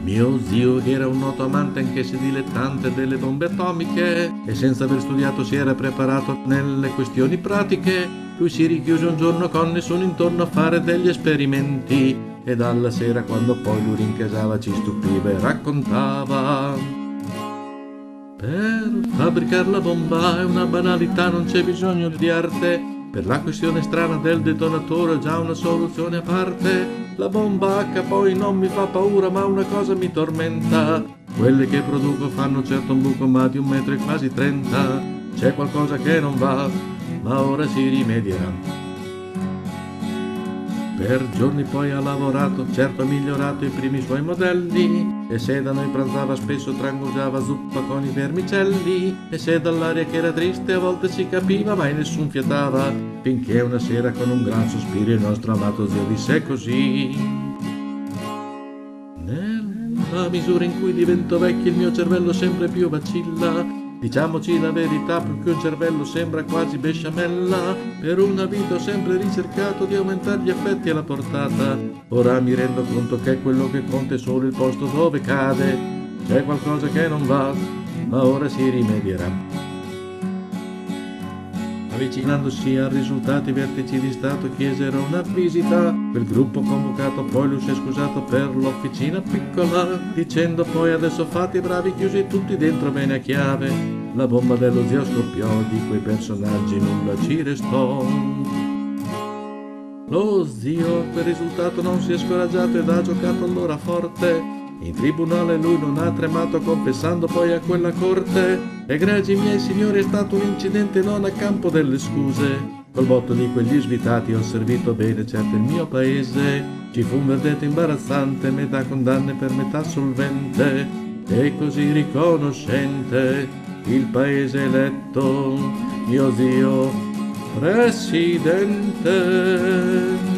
Mio zio, che era un noto amante anch'esso dilettante delle bombe atomiche e senza aver studiato si era preparato nelle questioni pratiche, lui si richiuse un giorno con nessuno intorno a fare degli esperimenti e dalla sera quando poi lui rincasava ci stupiva e raccontava: per fabbricare la bomba è una banalità, non c'è bisogno di arte. Per la questione strana del detonatore ho già una soluzione a parte. La bomba H poi non mi fa paura, ma una cosa mi tormenta. Quelle che produco fanno certo un buco, ma di 1,30 m. C'è qualcosa che non va, ma ora si rimedierà. Per giorni poi ha lavorato, certo ha migliorato i primi suoi modelli, e se da noi pranzava spesso trangugiava zuppa con i vermicelli, e se dall'aria che era triste a volte si capiva mai nessun fiatava, finché una sera con un gran sospiro il nostro amato zio disse così: nella misura in cui divento vecchio il mio cervello sempre più vacilla. Diciamoci la verità, più che un cervello sembra quasi besciamella. Per una vita ho sempre ricercato di aumentare gli effetti e la portata. Ora mi rendo conto che quello che conta è solo il posto dove cade. C'è qualcosa che non va, ma ora si rimedierà. Avvicinandosi a risultati, i vertici di Stato chiesero una visita. Quel gruppo convocato poi lui si è scusato per l'officina piccola, dicendo poi: adesso fate i bravi, chiusi tutti dentro bene a chiave. La bomba dello zio scoppiò, di quei personaggi nulla ci restò. Lo zio per risultato non si è scoraggiato ed ha giocato allora forte. In tribunale lui non ha tremato, confessando poi a quella corte: egregi miei signori, è stato un incidente, non a campo delle scuse. Col botto di quegli svitati ho servito bene certo il mio paese. Ci fu un verdetto imbarazzante, metà condanne per metà solvente, e così riconoscente il paese eletto mio zio presidente.